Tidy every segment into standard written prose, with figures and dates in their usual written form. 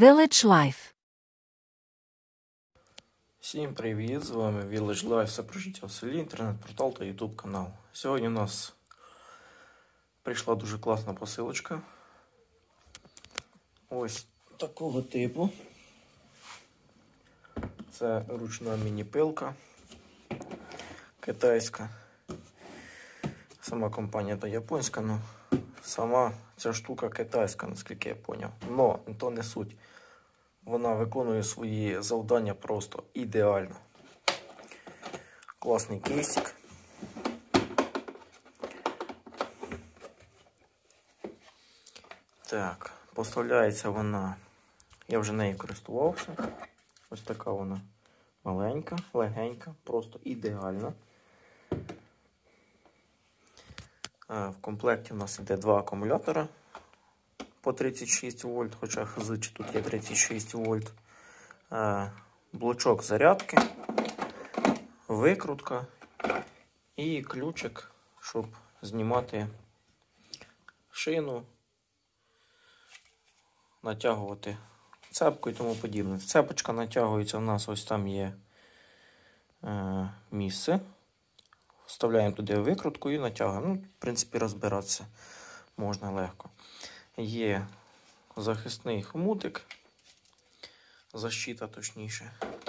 Village Life. Всім привіт! З вами Village Life, все про життя в селі, інтернет-портал та YouTube канал. Сьогодні у нас прийшла дуже класна посилочка. Ось такого типу. Це ручна міні-пилка китайська. Сама компанія та японська, але сама ця штука китайська, наскільки я зрозумів. Но то не суть. Вона виконує свої завдання просто ідеально. Класний кейсик. Так, поставляється вона, я вже нею користувався. Ось така вона маленька, легенька, просто ідеальна. В комплекті у нас йде два акумулятора по 36 вольт, хоча хз, чи тут є 36 вольт. Блочок зарядки, викрутка і ключик, щоб знімати шину, натягувати цепку і тому подібне. Цепочка натягується, у нас ось там є місце. Вставляємо туди викрутку і натягуємо. Ну, в принципі, розбиратися можна легко. Є захисний хомутик, защита точніше.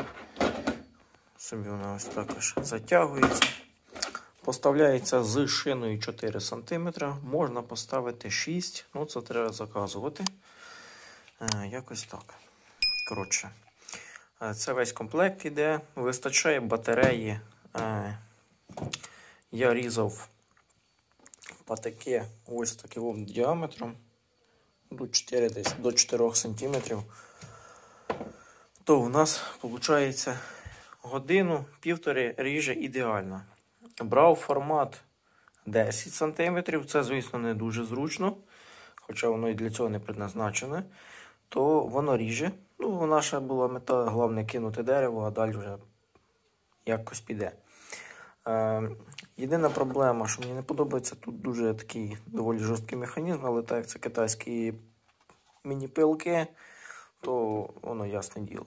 Собі вона ось також затягується. Поставляється з шиною 4 см. Можна поставити 6, ну це треба заказувати. Якось так. Коротше, це весь комплект іде. Вистачає батареї. Я різав патики ось таким діаметром до 4 см. То у нас виходить годину-півтори ріже ідеально. Брав формат 10 см, це, звісно, не дуже зручно, хоча воно і для цього не предназначене, то воно ріже. Ну, наша була мета, головне кинути дерево, а далі вже якось піде. Єдина проблема, що мені не подобається, тут дуже такий доволі жорсткий механізм, але так як це китайські міні-пилки, то воно ясне діло.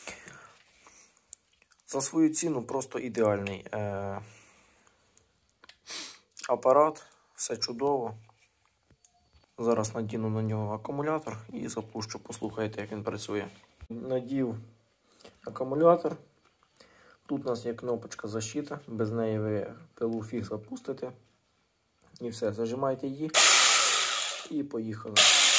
За свою ціну просто ідеальний апарат, все чудово. Зараз надіну на нього акумулятор і запущу, послухайте, як він працює. Надів акумулятор. Тут у нас є кнопочка защита, без неї ви пилу фіг запустите. І все, зажимаєте її і поїхали.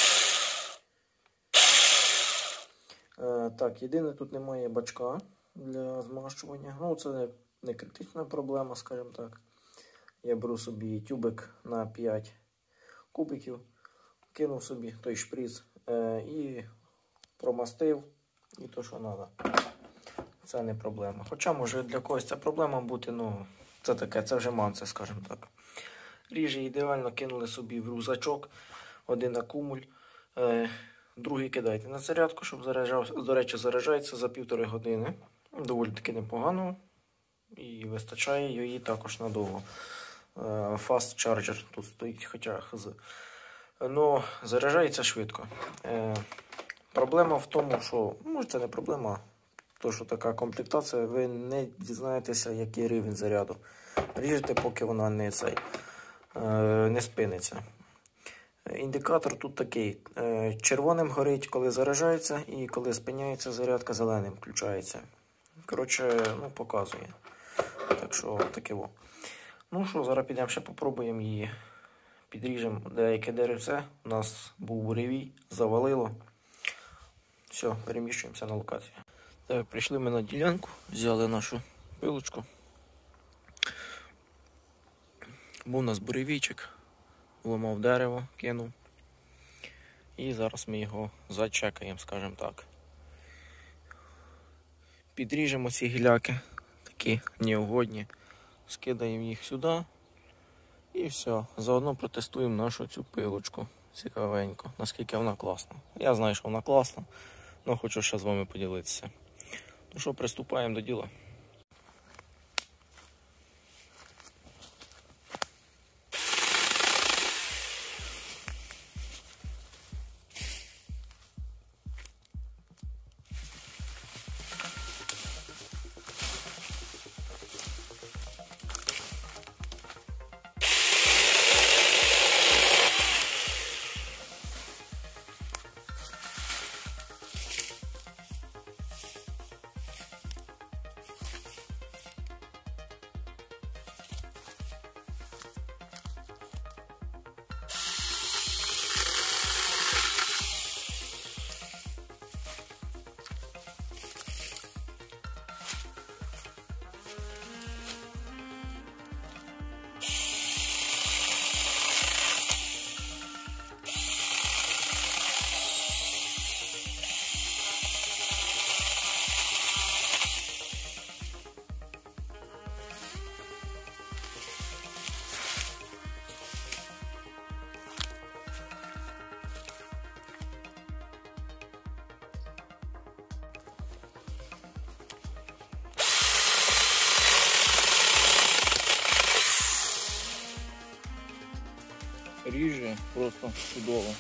Так, єдине, тут немає бачка для змащування. Ну, це не критична проблема, скажімо так. Я беру собі тюбик на 5 кубиків, кинув собі той шприц і промастив, і то, що треба. Це не проблема. Хоча, може, для когось це проблема бути, ну, це таке, це вже манце, скажімо так. Ріже ідеально, кинули собі в рюкзачок, один акумуль, другий кидайте на зарядку, щоб заряджався. До речі, заряджається за 1,5 години. Доволі таки непогано. І вистачає її також надовго. Fast Charger тут стоїть, хоча хз. Но заряджається швидко. Проблема в тому, що, може це не проблема, то що така комплектація, ви не дізнаєтеся, який рівень заряду. Ріжете, поки вона не спиниться. Індикатор тут такий. Червоним горить, коли заряджається, і коли спиняється зарядка, зеленим включається. Коротше, ну, показує. Так що, таке во. Ну що, зараз підемо ще попробуємо її. Підріжемо деяке деревце. У нас був буревій, завалило. Все, переміщуємося на локацію. Так, прийшли ми на ділянку, взяли нашу пилочку. Був у нас буревійчик, ламав дерево, кинув. І зараз ми його зачекаємо, скажімо так. Підріжемо ці гіляки, такі неугодні, скидаємо їх сюди. І все, заодно протестуємо нашу цю пилочку цікавенько, наскільки вона класна. Я знаю, що вона класна, але хочу ще з вами поділитися. Ну що, приступаємо до діла. ріже просто чудово.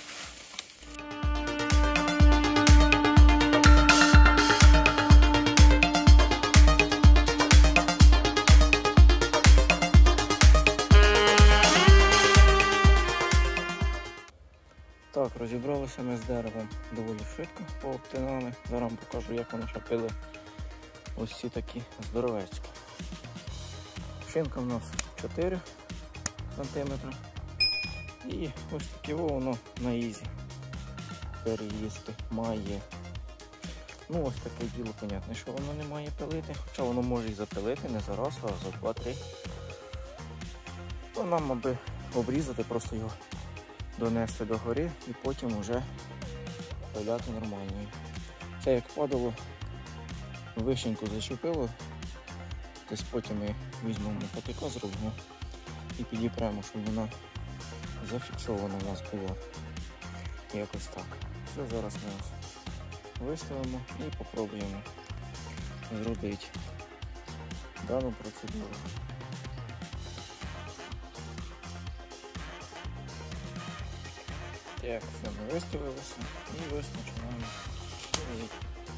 Так, розібралися ми з деревом доволі швидко, пообтинали. Зараз вам покажу, як воно шапили ось ці такі здоровецькі. Шинка в нас 4 см. І ось таке воно на ізі переїсти має. Ну ось таке діло, понятне, що воно не має пилити, хоча воно може і запилити не за раз, а за 2-3. То нам аби обрізати, просто його донести до гори і потім вже пиляти нормально. Це як падало, вишеньку зачепило, тобто потім ми візьмемо патика, зробимо і підіпремо, щоб вона зафіксована у нас була. Якось так. Все, зараз ми виставимо і попробуємо зробити дану процедуру. Так, все, ми виставилися і ось починаємо робити.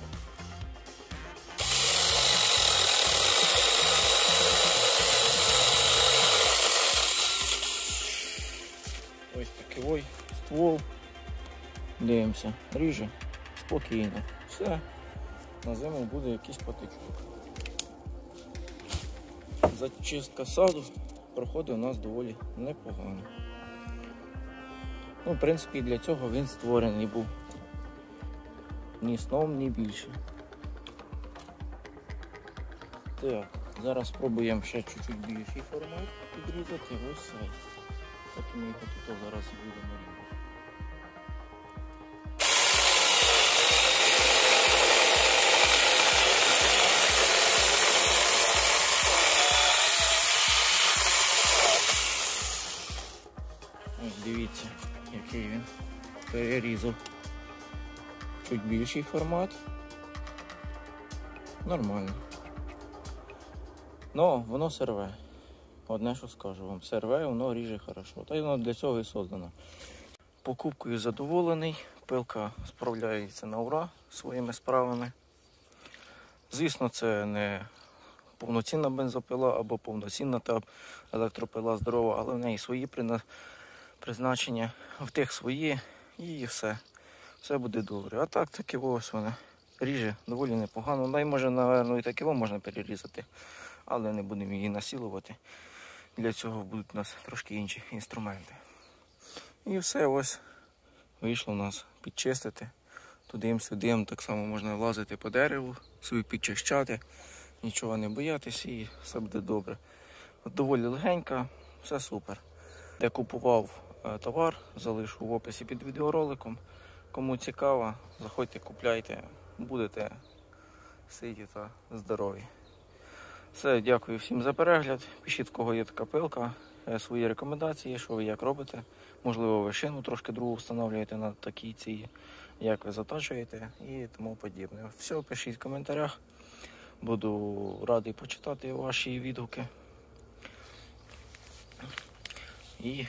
Ось такий ствол. Дивимося, ріже спокійно. Все, на зиму буде якийсь патичок. Зачистка саду проходить у нас доволі непогано. Ну, в принципі, для цього він створений був. Ні сном, ні більше. Так, зараз спробуємо ще чуть-чуть більший формат підрізати. Ось цей. Так ми його тут зараз будемо різати. Ось дивіться, який він перерізав. Чуть більший формат. Нормально. Но воно серве. Одне, що скажу вам, серве, воно ріже хорошо. Та й воно для цього і создано. Покупкою задоволений, пилка справляється на ура своїми справами. Звісно, це не повноцінна бензопила або повноцінна та електропила здорова, але в неї свої призначення, в тих свої і все. Все буде добре. А так, таке ось вона ріже доволі непогано. Дай може, напевно, і таке можна перерізати, але не будемо її насилувати. Для цього будуть у нас трошки інші інструменти. І все ось вийшло у нас підчистити. Туди-сюди, так само можна лазити по дереву, собі підчищати, нічого не боятися і все буде добре. От доволі легенька, все супер. Де купував товар, залишу в описі під відеороликом. Кому цікаво, заходьте, купляйте, будете ситі та здорові. Все, дякую всім за перегляд. Пишіть, в кого є така пилка, свої рекомендації, що ви як робите. Можливо, ви шину трошки другу встановлюєте на такій цій, як ви заточуєте і тому подібне. Все, пишіть в коментарях. Буду радий почитати ваші відгуки. І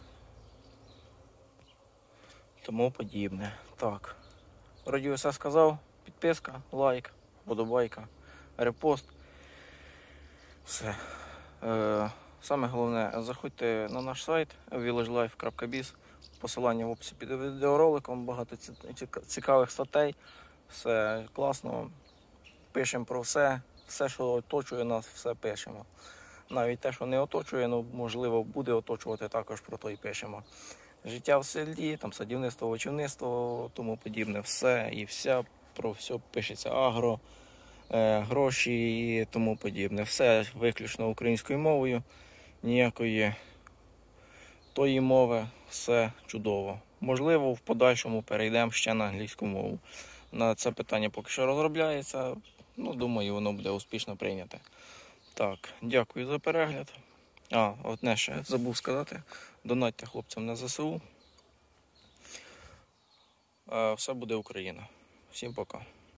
тому подібне. Так, вроді все сказав. Підписка, лайк, подобайка, репост. Все. Саме головне, заходьте на наш сайт villagelife.biz. Посилання в описі під відеороликом, багато цікавих статей. Все класно. Пишемо про все. Все, що оточує нас, все пишемо. Навіть те, що не оточує, ну, можливо, буде оточувати, також про то і пишемо. Життя в селі, там садівництво, овочівництво, тому подібне. Все і вся, про все пишеться. Агро, гроші і тому подібне. Все виключно українською мовою. Ніякої тої мови. Все чудово. Можливо, в подальшому перейдемо ще на англійську мову. На це питання поки що розробляється. Ну, думаю, воно буде успішно прийняте. Так, дякую за перегляд. Одне ще забув сказати. Донатьте хлопцям на ЗСУ. Все буде Україна. Всім пока.